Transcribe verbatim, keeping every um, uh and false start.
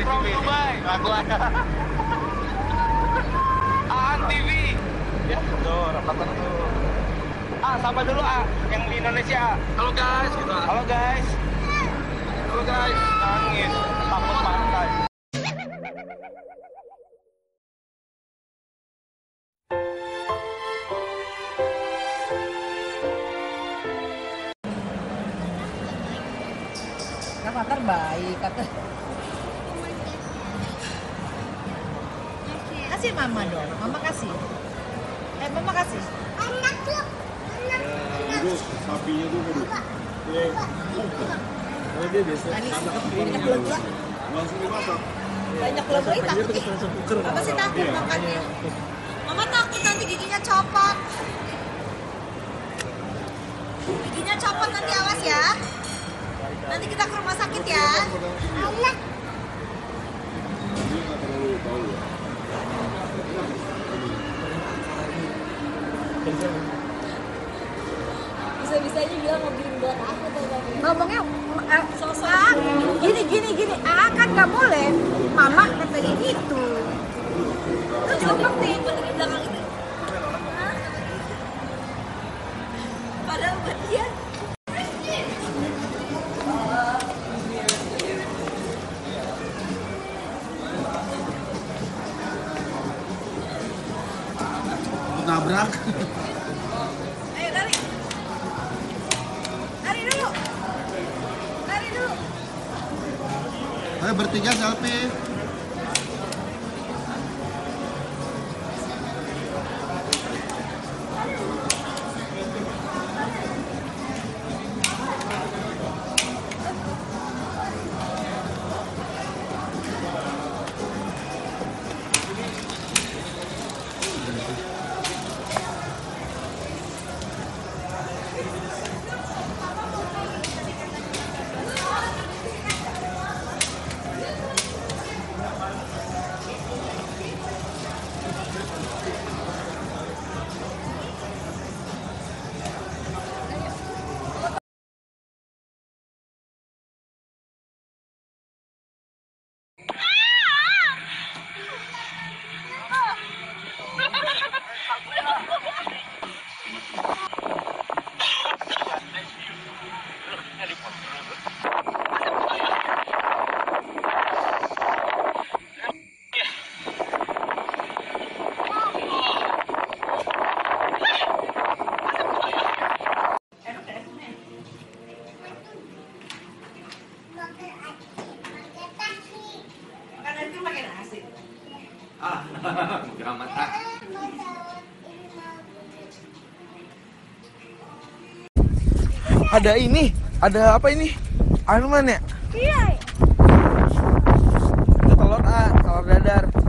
from Dubai. Aku aja. Aan T V. Ya, tuh rapatan tuh. Ah, sapa dulu ah, yang di Indonesia. Halo guys, gitu. Halo guys. Halo guys. Nangis, takut pantai. Kakak terbaik, kata. Kasih mama dong, mama kasih. Eh, mama kasih. Itu sapinya tuh aduh. Eh, kalau dia biasa Banyak lego. langsung dimasak. Banyak lego ini takut ih. Apa sih takut makannya? Mama takut nanti giginya copot. Giginya copot nanti, awas ya. Nanti kita ke rumah sakit ya. Allah. Dia nggak terlalu tahu ya. Bisa-bisanya bilang mau beliin buat aku tuh gak beli. Ngomongnya eh, ah, gini gini gini. Ah kan nggak boleh. Mama katanya gitu. Lu coba nih Buat di belakang itu. Hah? Padahal buat dia. Nabrak. Ayo lari. Lari dulu. Lari dulu. Ayo bertiga selfie. Makan itu pakai nasi. Ah, mudah amat ah. Ada ini, ada apa ini? Iron Man ya? Iya. Itu telur ah, telur dadar.